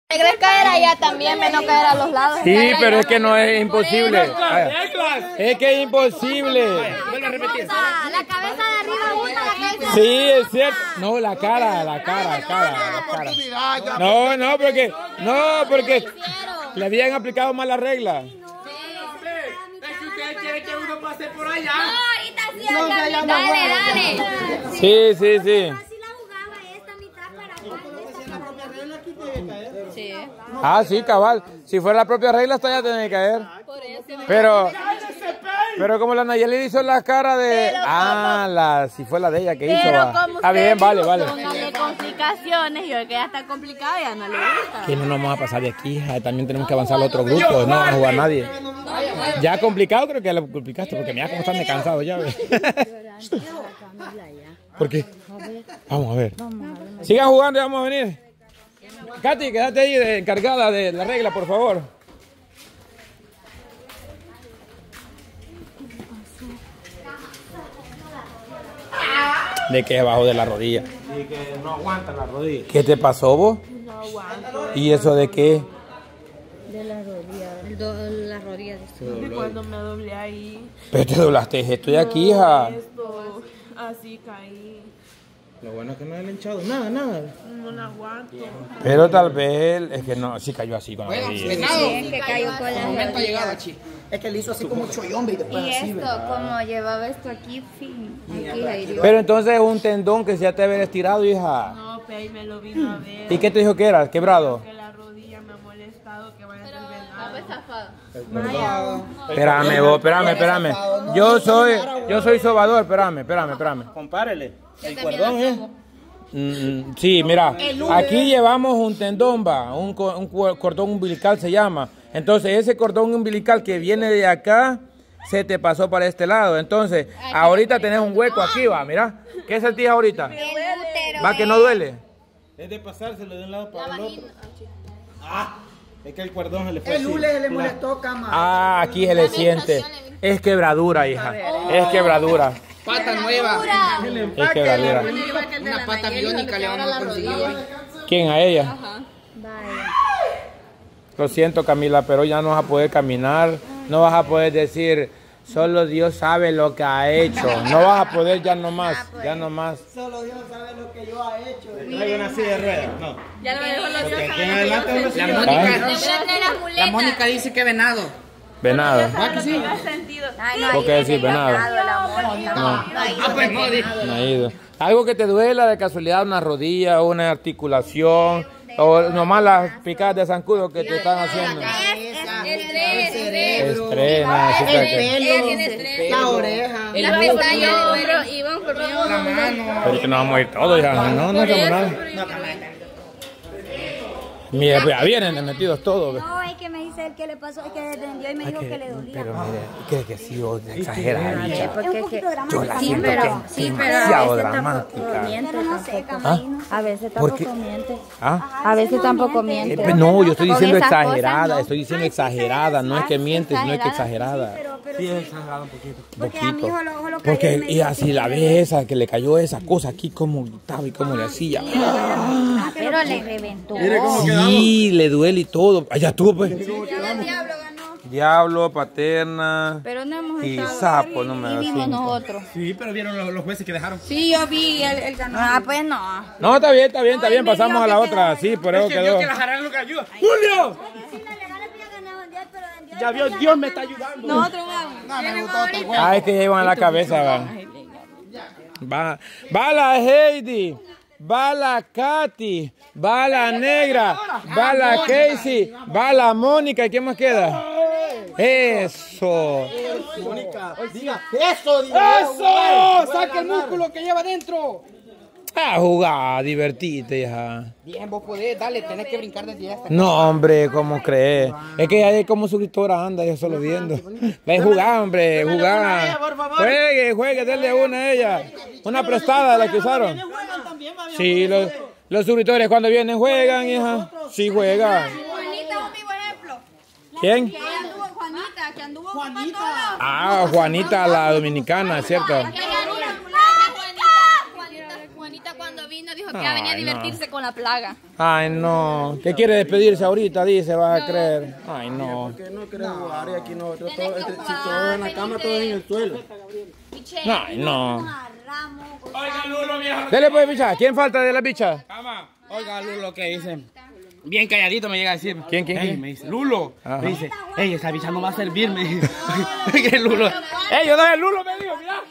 ¿Te crees caer allá también, menos caer a los lados? Sí, pero es que no es imposible. Es que es imposible. Vuelve a repetir. La cabeza de arriba una, la cabeza. Sí, es cierto. No, la cara. No, porque le habían aplicado mal la regla. Es que ustedes quieren que uno pase por allá. No, ahorita sí, dale. Sí. Así la jugaba esta mitad para sí. Ah, sí, cabal. Si fuera la propia regla, hasta ya tenía que caer. Pero como la Nayeli hizo la cara de... si fue la de ella que hizo. Ah, bien, vale. Póngale complicaciones, yo que ya está complicada, ya no le gusta. Que no nos vamos a pasar de aquí, hija. También tenemos que avanzar al otro grupo. No va a jugar nadie. Ya complicado, creo que ya lo complicaste, porque mira cómo están de cansado ya. ¿Por qué? Vamos a ver. Sigan jugando y vamos a venir. Katy, quédate ahí encargada de la regla, por favor. ¿De qué? Abajo de la rodilla. Y que no aguantan la rodilla. ¿Qué te pasó vos? No aguanto. ¿Y eso de qué? De la rodilla. La rodilla de Cuando me doblé ahí. Pero te doblaste esto de aquí, hija. Esto, así caí. Lo bueno es que no le he hinchado nada. No la aguanto. Pero tal vez, es que no, sí cayó así con la rodilla. que cayó con la rodilla. Es que le hizo así como un chollón y después Y así. esto, como llevaba esto aquí, fin. Aquí le hirió. Pero entonces es un tendón que ya te había estirado, hija. No, pero ahí me lo vino a ver. ¿Y qué te dijo que era? ¿Quebrado? Que la rodilla me ha molestado, que vaya a ser Espérame. Yo soy sobador, espérame. Compárele. El cordón, Sí, mira, aquí llevamos un tendón, un cordón umbilical se llama. Entonces ese cordón umbilical que viene de acá se te pasó para este lado. Entonces ahorita tenés un hueco aquí, mira. ¿Qué sentís ahorita? El útero. ¿Va que no duele? Es de pasárselo de un lado para el otro. Es que el cordón se le fue El hule le molestó, cama. Aquí se le siente. Es quebradura, hija. Es quebradura. Pata nueva. Es quebradura. Una pata biónica le vamos a conseguir hoy. ¿Quién? ¿A ella? Lo siento, Camila, pero ya no vas a poder caminar. No vas a poder decir, solo Dios sabe lo que ha hecho. No vas a poder ya nomás. Solo Dios sabe lo que yo he hecho. Hay una silla de ruedas. No. Ya lo dejó los Porque aquí en adelante es una silla de La ruedas. Mónica, la Mónica dice que venado. Venado. sentido. ¿Por qué decir venado? Pues no, No ha ido. Algo que te duela de casualidad, una rodilla, una articulación, o nomás las picadas de zancudo que te están haciendo. Estrés, La oreja. La pestaña, Iván, por mí. La mano. Pero que nos vamos a ir todos, ya. No hacemos nada. Mira, pues ya vienen metidos todos. No, es que me dice él que le pasó, es que descendió y me dijo que le dolía. Pero mire, cree que sí, vos exageras, hija. Es un poquito dramático. Yo la siento que es demasiado dramática. Pero no sé, Camila. A veces ¿Por qué? tampoco miente. ¿Ah? A veces tampoco miente. No, yo estoy Con diciendo esas cosas, exagerada, no. estoy diciendo exagerada, no es que mientes, no es que exagerada. Sí, es exagerado un poquito. Porque a mi hijo lo Porque, y así la vez esa, que le cayó esa cosa aquí, como gritaba y como le hacía. Pero le reventó. Sí, le duele y todo. Allá tú, pues. El diablo ganó. Diablo, paterna Pero no hemos y estado sapo, no me y da vimos cinco. nosotros. Sí, pero vieron los jueces que dejaron. Sí, yo vi el ganó. Ah, pues no. No, está bien, pasamos a la otra. Sí, por eso Es que quedó. vio que la jarana lo que ayuda. ¡Julio! Ya vio, Dios me está ayudando. Nosotros vamos. Ah, es que ya iban a la cabeza, va la Heidi, va la Katy, va la Negra, va la Casey, va la Mónica. ¿Y quién más queda? Eso. Mónica, diga eso, diga eso. Saca el músculo que lleva adentro. A jugar, divertite, hija. Bien, vos podés, dale, tenés que brincar desde hasta. No, hombre, ¿cómo crees? Es que ahí como suscriptora anda, yo solo viendo. Ven, jugar, hombre, jugar. Juegue, denle una a ella. Una prestada de la que usaron. Sí, los suscriptores cuando vienen juegan, hija. Sí, juegan. Juanita es un vivo ejemplo. ¿Quién? Juanita, que anduvo Ah, Juanita, la dominicana, ¿cierto? Juanita cuando vino dijo dijo que iba a venir a divertirse con la plaga. Ay, no. ¿Qué quiere despedirse ahorita? Dice, vas a creer. Ay, no. Que no quiere jugar y aquí nosotros todos, si todos en la cama, todos en el suelo. Ay, no. Oiga, Lulo, viejo. Dele pues, bicha. ¿Quién falta de la bicha? Cama. Oiga, Lulo, ¿qué dice? Bien calladito me llega a decir. ¿Quién? Ey, me dice, Lulo. Ajá. Me dice, ey, esa bicha no va a servir, me dice. Que Lulo. Ey, yo no soy el Lulo, me dijo, mira.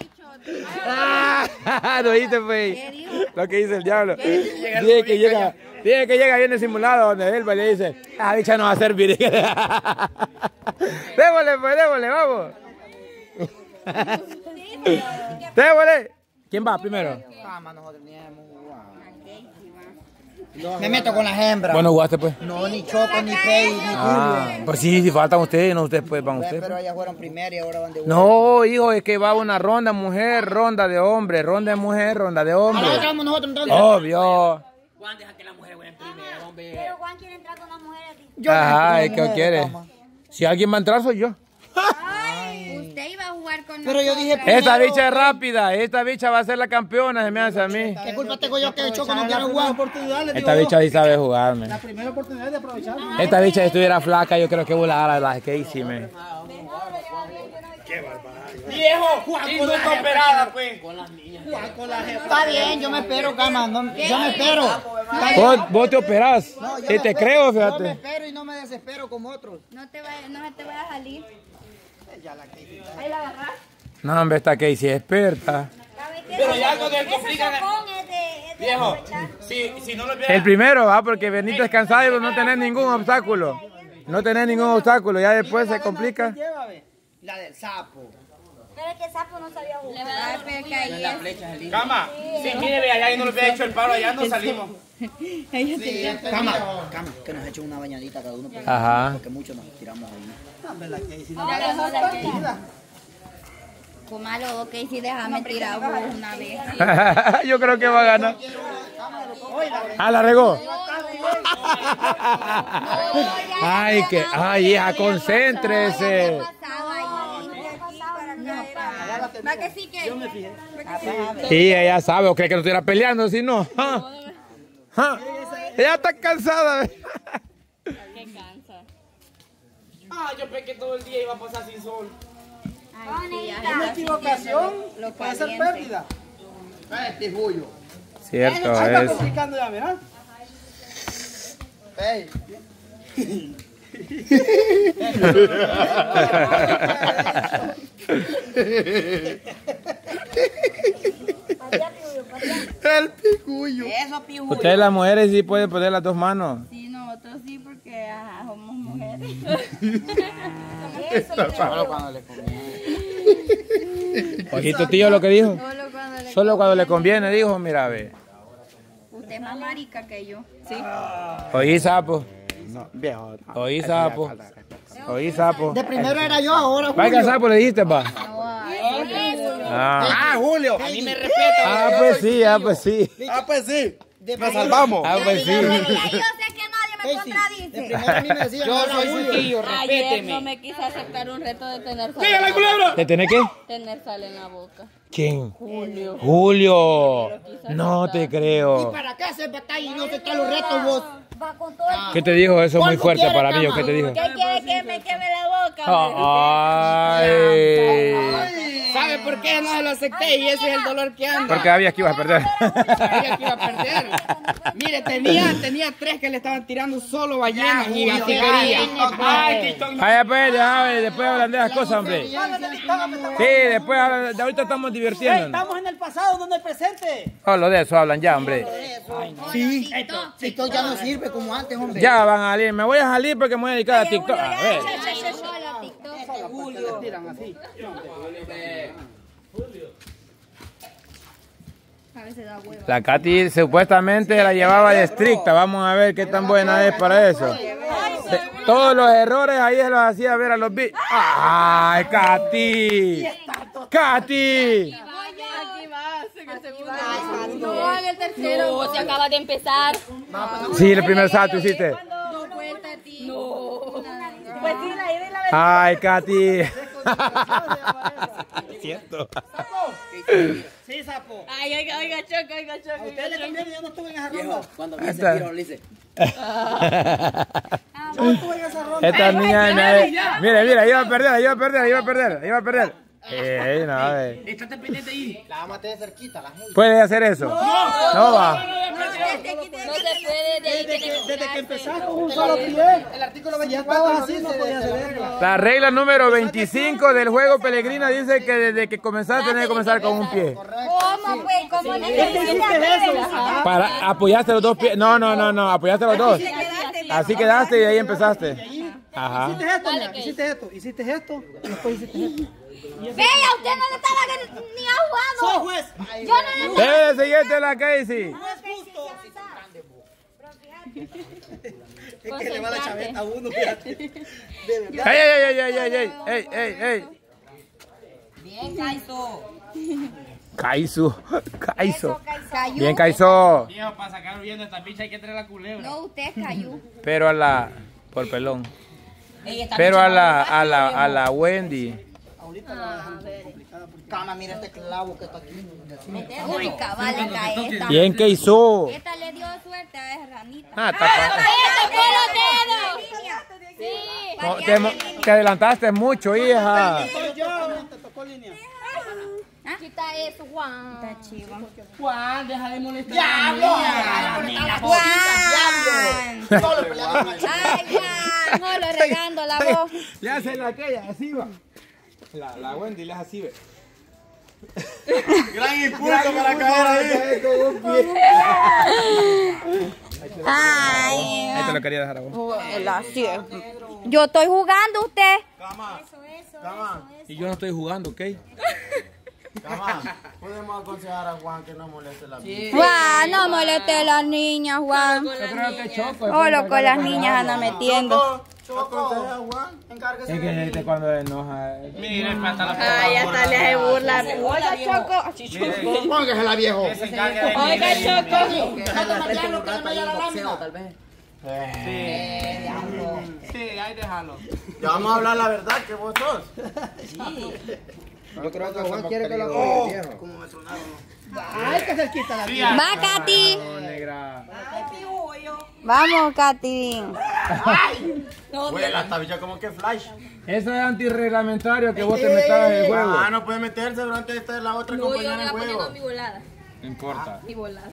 ¿No oíste, pues? Lo que dice el diablo. Dice que llega bien simulado donde él, pues le dice, ah, bicha no va a servir. Démosle, pues, démosle, vamos. Démosle. ¿Quién va primero? Me meto con las hembras. Bueno, jugaste, pues. No, ni Choco, ni Fey, ni Julio. Pues sí, si faltan ustedes, no ustedes, pues van ustedes. Pero ellas fueron primero y ahora van de vuelta. No, hijo, es que va una ronda mujer, ronda de hombre, ronda de mujer, ronda de hombre. Nosotros entonces. Obvio. Pero Juan quiere entrar con las mujeres. Ajá, ¿qué quiere? Si alguien va a entrar, soy yo. Usted iba a jugar con Pero yo dije Esta bicha es rápida, esta bicha va a ser la campeona, se me hace a mí. ¿qué culpa tengo yo que el Choco no quiere jugar? Esta bicha sí sabe jugarme. La primera oportunidad de aprovechar. Esta bicha si estuviera flaca, yo creo que volara la que hicime. Viejo, industa operada, pues. Está bien, yo me espero, cama. Yo me espero. Vos te operás. Y te creo, Yo me fíjate. espero y no me desespero como otros. No se te vaya a salir. Ahí la agarras. No, hombre, esta Casey es experta. Pero ya con el complican. Es de Viejo, aprovechar. si no lo El primero, porque venís descansado y no tenés ningún obstáculo. No tenés ningún obstáculo, ya después se complica. La del sapo. Pero es que el sapo no sabía jugar. Pero que ahí es. Cama, sí, mire, ve allá y no le hubiera hecho el paro, allá no salimos. Cama, que nos echen una bañadita cada uno. Ajá. Porque muchos nos tiramos ahí. Como malo, ok, si déjame tirar vos una vez. Yo creo que va a ganar. Ah, la regó. Ay, hija, concéntrese. ¿Va que sí que? Yo me fijé. Sí, ella sabe, o cree que no estuviera peleando, si no. Ella está cansada. Qué cansa. Ah, yo pensé que todo el día iba a pasar sin sol. Una equivocación puede ser pérdida. Este Julio. Cierto, Ahí está es. complicando ya, ¿verdad? Ey. El picuyo. Eso, picuyo. Ustedes las mujeres sí pueden poner las dos manos. Sí, nosotros sí, porque somos mujeres. Ojito tío lo que dijo. Solo cuando le... Solo cuando le conviene, dijo, mira, ve. Usted es más marica que yo. Sí. Oí sapo. No, viejo. Oí sapo. Oí sapo. De primero era yo, ahora Vaya Julio. sapo le dijiste, pa. Ah, Julio. A mí me respeta. Ah, pues sí, ah, pues sí. Ah, pues sí. Nos salvamos. Ah, pues sí. Yo sé que nadie me contradice. De primero a mí me decía, yo soy su tío, Ayer no me quise aceptar un reto de tener sal. ¡Dígale, culebra! ¿Te tenés qué? Tener sal en la boca. ¿Quién? Julio. Julio. No te ¿Y creo. para qué hacer batalla y no aceptar los retos vos? Va con todo el... ¿Qué te dijo? Eso es muy ¿Cuánto fuerte quiere, para mí. ¿O cama? qué te dijo? ¿Qué quiere que me queme la boca? Ay. ¿Sabe por qué no se lo acepté? Y ese es el dolor que anda. Porque sabías que ibas a perder. Sabía que iba a perder. Mire, tenía 3 que le estaban tirando solo ballenas y así quería. Ay, TikTok. Vaya pues, después hablan de esas cosas, hombre. Sí, después hablan, de ahorita estamos divirtiendo. Estamos en el pasado, no en el presente. Solo de eso hablan ya, hombre. Sí, TikTok ya no sirve como antes, hombre. Ya van a salir, me voy a salir porque me voy a dedicar a TikTok. A ver. La Katy supuestamente la llevaba de estricta, vamos a ver qué tan buena es para eso. Todos los errores ahí se los hacía ver a los bichos. ¡Ay, Katy! ¡Katy! Aquí vas, en el segundo. No, en el tercero. No, se acaba de empezar. Sí, el primer salto hiciste. No cuenta, tío. No. Pues sí, la ida y la ¡Ay, Katy! Cierto. Sí, sapo. Ay, oiga, Choco, A ustedes le conviene, yo no estuve en esa ronda. Cuando vi ese tiro, le hice. Yo no estuve en esa ronda. Esta niña, mira, iba a perder. No, Estate pendiente ahí. La vamos a tener cerquita, la gente. ¿Puede hacer eso? No va. No se puede de ahí. Desde que empezaste con un solo pie, el artículo 24 así no podía hacer. La regla número 25 del juego Pellegrina dice que desde que comenzaste tenés que comenzar con un pie. ¿Cómo, pues? ¿Cómo ¿Qué hiciste eso? Para apoyaste los dos pies. No, apoyaste los dos. Así quedaste y ahí empezaste. Ajá. Hiciste esto, y después hiciste esto. Vea, usted no le estaba ni ha Soy jugado. juez. Yo no le Debe de siguiente la Casey. Es que le va la chaveta a uno, fíjate. ¡Ey! Bien, Kaizo. Kaizo. Cayó. Bien, Kaizo. Viejo, para sacar viendo esta picha hay que traer la culebra. No, usted cayó. Pero por pelón. Ey, esta Pero bicha a no la Wendy. Cama, mira este clavo que está aquí. Uy, cabal, acá esta. Bien, ¿qué hizo? Esta le dio suerte a esa ranita. Ah, tapa. Sí. Te adelantaste mucho, hija. Te tocó línea. Quita eso, Juan. Está chivo. Juan, deja de molestar. Juan. Ay, Juan, no le regando la voz. Le hacen aquella, así va. La Wendy le hace así, ve. Gran impulso para caer ahí. Ay. Ahí te lo quería dejar a vos. Yo estoy jugando, usted. Cama. Y yo no estoy jugando, ¿ok? Cama. Podemos aconsejar a Juan que no moleste la vida. Juan, no moleste a las niñas, Juan. Yo creo que Choco. Solo con las niñas anda metiendo. Aconseja a Juan. Encárguese. Es que gente cuando enoja. Mira, el pantalón. Ay, hasta le hace burla. Oiga, Choco. Póngasela, viejo. Oiga, Choco. Tal vez. Sí, ahí déjalo. Ya vamos a hablar la verdad que vos sos. Yo creo que Juan quiere que lo apoye, viejo. Como me sonaron. Ay, que se quita la Va, Katy. No, negra. Vamos, Katy. Huele esta bicha como que flash. Eso es antirreglamentario que vos te metas en el juego. Ah, no puede meterse durante esta es la otra compañera en juego. Mi volada. No importa. Mi volada.